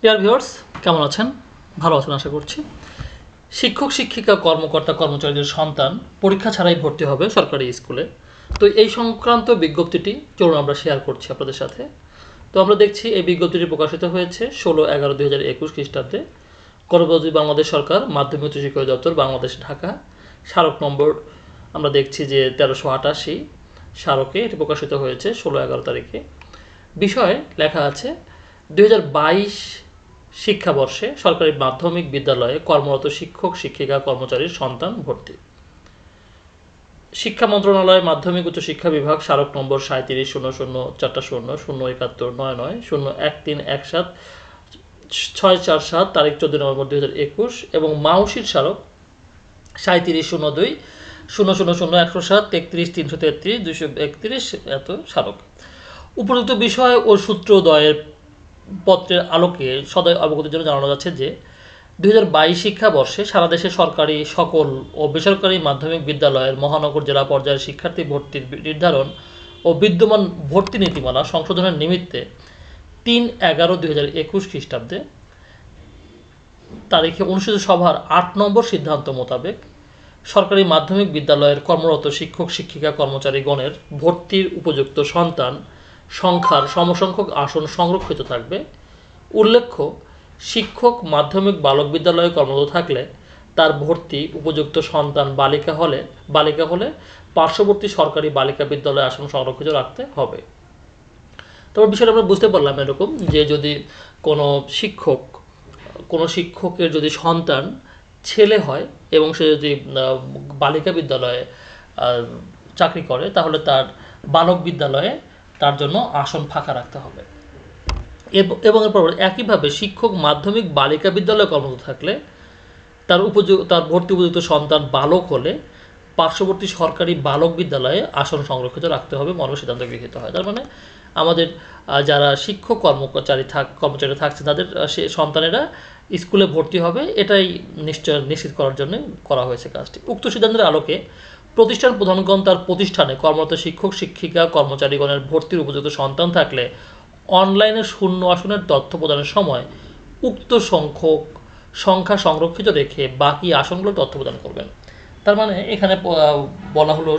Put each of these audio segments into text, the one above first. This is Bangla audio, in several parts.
ডিয়ার ভিউয়ার্স, কেমন আছেন? ভালো আছেন আশা করছি। শিক্ষক শিক্ষিকা কর্মকর্তা কর্মচারীদের সন্তান পরীক্ষা ছাড়াই ভর্তি হবে সরকারি স্কুলে। তো এই সংক্রান্ত বিজ্ঞপ্তিটি চলুন আমরা শেয়ার করছি আপনাদের সাথে। তো আমরা দেখছি এই বিজ্ঞপ্তিটি প্রকাশিত হয়েছে 16/11/2021 খ্রিস্টাব্দে। গণপ্রজাতন্ত্রী বাংলাদেশ সরকার মাধ্যমিক উচ্চ শিক্ষা দপ্তর বাংলাদেশ ঢাকা, স্মারক নম্বর আমরা দেখছি যে 1388 স্মারকে এটি প্রকাশিত হয়েছে 16/11 তারিখে। বিষয়ে লেখা আছে 2022 শিক্ষাবর্ষে সরকারি মাধ্যমিক বিদ্যালয়ে কর্মরত শিক্ষক শিক্ষিকা কর্মচারীর সন্তান ভর্তি। শিক্ষা মন্ত্রণালয়ের মাধ্যমিক উচ্চ শিক্ষা বিভাগ স্মারক নম্বর 37000000001317 তারিখ 14 নভেম্বর 2021 এবং মাউসির স্মারক 3702-000107-33-333-231 এত স্মারক। উপযুক্ত বিষয় ও সূত্রদ্বয়ের পত্রের আলোকে সদয় অবগতির জন্য জানানো যাচ্ছে যে 2022 শিক্ষাবর্ষে সারা দেশে সরকারি সকল ও বেসরকারি মাধ্যমিক বিদ্যালয়ের মহানগর জেলা পর্যায়ের শিক্ষার্থী ভর্তির নির্ধারণ ও বিদ্যমান ভর্তি নীতিমালা সংশোধনের নিমিত্তে 3/11/2021 খ্রিস্টাব্দে তারিখে অনুষ্ঠিত সভার 8 নম্বর সিদ্ধান্ত মোতাবেক সরকারি মাধ্যমিক বিদ্যালয়ের কর্মরত শিক্ষক শিক্ষিকা কর্মচারীগণের ভর্তির উপযুক্ত সন্তান সংখ্যার সমসংখ্যক আসন সংরক্ষিত থাকবে। উল্লেখ্য, শিক্ষক মাধ্যমিক বালক বিদ্যালয়ে কর্মরত থাকলে তার ভর্তি উপযুক্ত সন্তান বালিকা হলে পার্শ্ববর্তী সরকারি বালিকা বিদ্যালয়ে আসন সংরক্ষিত রাখতে হবে। তবে বিষয়টা আমরা বুঝতে পারলাম এরকম যে যদি কোনো শিক্ষকের যদি সন্তান ছেলে হয় এবং সে যদি বালিকা বিদ্যালয়ে চাকরি করে তাহলে তার বালক বিদ্যালয়ে তার জন্য আসন ফাঁকা রাখতে হবে। এবং এরপর একইভাবে শিক্ষক মাধ্যমিক বালিকা বিদ্যালয়ে কর্মরত থাকলে তার ভর্তি উপযুক্ত সন্তান বালক হলে পার্শ্ববর্তী সরকারি বালক বিদ্যালয়ে আসন সংরক্ষিত রাখতে হবে মর্মে সিদ্ধান্ত গৃহীত হয়। তার মানে আমাদের যারা শিক্ষক কর্মচারী থাকছে তাদের সে সন্তানেরা স্কুলে ভর্তি হবে, এটাই নিশ্চিত করার জন্য করা হয়েছে কাজটি। উক্ত সিদ্ধান্তের আলোকে প্রতিষ্ঠান প্রধানগণ তার প্রতিষ্ঠানে কর্মরত শিক্ষক শিক্ষিকা কর্মচারীগণের ভর্তির উপযুক্ত সন্তান থাকলে অনলাইনে শূন্য আসনের তথ্য প্রদানের সময় উক্ত সংখ্যা সংরক্ষিত রেখে বাকি আসনগুলো তথ্য প্রদান করবেন। তার মানে এখানে বলা হলো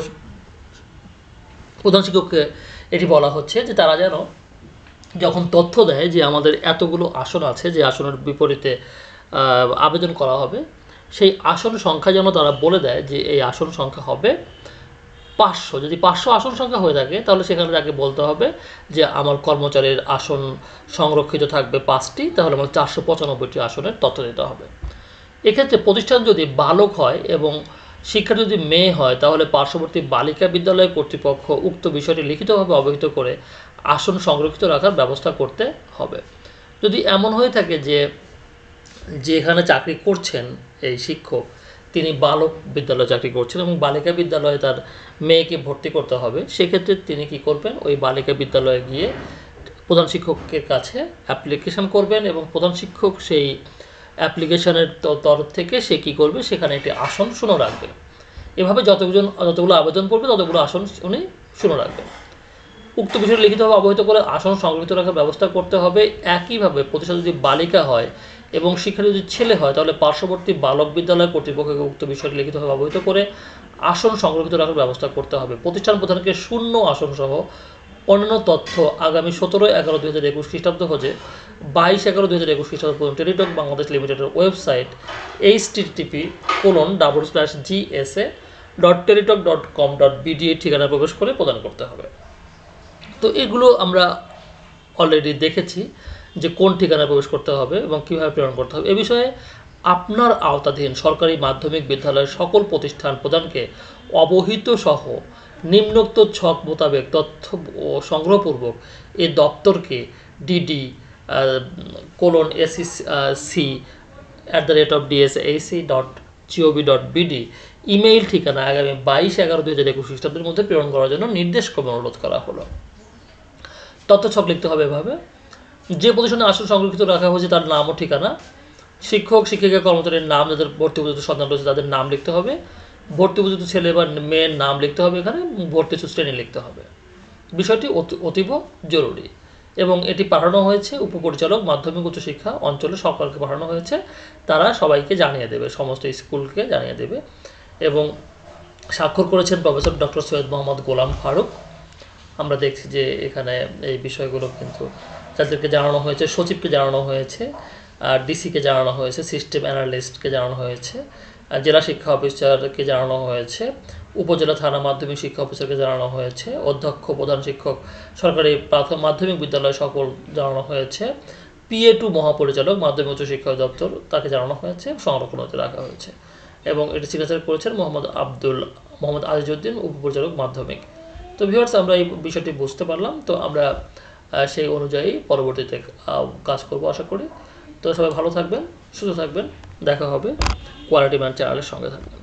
প্রধান শিক্ষককে এটি বলা হচ্ছে যে তারা যেন যখন তথ্য দেয় যে আমাদের এতগুলো আসন আছে যে আসনের বিপরীতে আবেদন করা হবে, সেই আসন সংখ্যা যেন তারা বলে দেয় যে এই আসন সংখ্যা হবে 500। যদি 500 আসন সংখ্যা হয়ে থাকে তাহলে সেখানে তাকে বলতে হবে যে আমার কর্মচারীর আসন সংরক্ষিত থাকবে 5টি, তাহলে আমার 495টি আসনের তথ্য দিতে হবে। এক্ষেত্রে প্রতিষ্ঠান যদি বালক হয় এবং শিক্ষার্থী যদি মেয়ে হয় তাহলে পার্শ্ববর্তী বালিকা বিদ্যালয় কর্তৃপক্ষ উক্ত বিষয়টি লিখিতভাবে অবহিত করে আসন সংরক্ষিত রাখার ব্যবস্থা করতে হবে। যদি এমন হয়ে থাকে যে যেখানে চাকরি করছেন এই শিক্ষক তিনি বালক বিদ্যালয়ে চাকরি করছেন এবং বালিকা বিদ্যালয়ে তার মেয়েকে ভর্তি করতে হবে, সেক্ষেত্রে তিনি কি করবেন, ওই বালিকা বিদ্যালয়ে গিয়ে প্রধান শিক্ষকের কাছে অ্যাপ্লিকেশন করবেন এবং প্রধান শিক্ষক সেই অ্যাপ্লিকেশনের তরফ থেকে সে কী করবে, সেখানে একটি আসন শূন্য রাখবে। এভাবে যতগুলো আবেদন পড়বে ততগুলো আসন উনি শূন্য রাখবেন। উক্ত বিষয়টি লিখিতভাবে অবহিত করে আসন সংরক্ষিত রাখার ব্যবস্থা করতে হবে। একইভাবে প্রতিষ্ঠান যদি বালিকা হয় এবং শিক্ষার্থী যদি ছেলে হয় তাহলে পার্শ্ববর্তী বালক বিদ্যালয় কর্তৃপক্ষকে উক্ত বিষয়টি লিখিতভাবে অবহিত করে আসন সংরক্ষিত রাখার ব্যবস্থা করতে হবে। প্রতিষ্ঠান প্রধানকে শূন্য আসনসহ অন্যান্য তথ্য আগামী 17/11/2021 খ্রিস্টাব্দ হতে 22/11/2021 খ্রিস্টাব্দ পর্যন্ত টেলিটক বাংলাদেশ লিমিটেডের ওয়েবসাইট http://gsa.teletalk.com.bd ঠিকানা প্রবেশ করে প্রদান করতে হবে। তো এগুলো আমরা অলরেডি দেখেছি যে কোন ঠিকানায় প্রবেশ করতে হবে এবং কীভাবে প্রেরণ করতে হবে। এ বিষয়ে আপনার আওতাধীন সরকারি মাধ্যমিক বিদ্যালয়ের সকল প্রতিষ্ঠান প্রদানকে অবহিত সহ নিম্নোক্ত ছক মোতাবেক তথ্য ও সংগ্রহপূর্বক এই দপ্তরকে dd://sec@dsac.gov.bd ইমেইল ঠিকানা আগামী 22/11/2021 খ্রিস্টাব্দের মধ্যে প্রেরণ করার জন্য নির্দেশ ক্রমে অনুরোধ করা হলো। তথ্য ছক লিখতে হবে এভাবে: যে প্রতিষ্ঠানে আসন সংরক্ষিত রাখা হয়েছে তার নাম ও ঠিকানা, শিক্ষক শিক্ষিকা কর্মচারীর নাম, যাদের ভর্তি উপযুক্ত সন্তান রয়েছে তাদের নাম লিখতে হবে, ভর্তি উপযুক্ত ছেলে বা মেয়ের নাম লিখতে হবে, এখানে ভর্তি শ্রেণী লিখতে হবে। বিষয়টি অতীব জরুরি। এবং এটি পাঠানো হয়েছে উপপরিচালক মাধ্যমিক উচ্চশিক্ষা অঞ্চলে সকলকে পাঠানো হয়েছে, তারা সবাইকে জানিয়ে দেবে, সমস্ত স্কুলকে জানিয়ে দেবে। এবং স্বাক্ষর করেছেন প্রফেসর ডক্টর সৈয়দ মোহাম্মদ গোলাম ফারুক। আমরা দেখছি যে এখানে এই বিষয়গুলো কিন্তু যাদেরকে জানানো হয়েছে, সচিবকে জানানো হয়েছে, ডিসিকে জানানো হয়েছে, সিস্টেম অ্যানালিস্টকে জানানো হয়েছে, জেলা শিক্ষা অফিসারকে জানানো হয়েছে, উপজেলা থানা মাধ্যমিক শিক্ষা অফিসারকে জানানো হয়েছে, অধ্যক্ষ প্রধান শিক্ষক সরকারি প্রাথমিক মাধ্যমিক বিদ্যালয় সকল জানানো হয়েছে, PA2 মহাপরিচালক মাধ্যমিক উচ্চ শিক্ষা দপ্তর তাকে জানানো হয়েছে, সংরক্ষণ হতে রাখা হয়েছে। এবং এটি সিগনেচার করেছেন মোহাম্মদ আজিজউদ্দিন, উপপরিচালক মাধ্যমিক। তো ভিউয়ার্স, আমরা এই বিষয়টি বুঝতে পারলাম। তো আমরা সেই অনুযায়ী পরবর্তীতে কাজ করব আশা করি। তো সবাই ভালো থাকবেন, সুস্থ থাকবেন, দেখা হবে। কোয়ালিটি ম্যান চ্যানেলের সঙ্গে থাকবেন।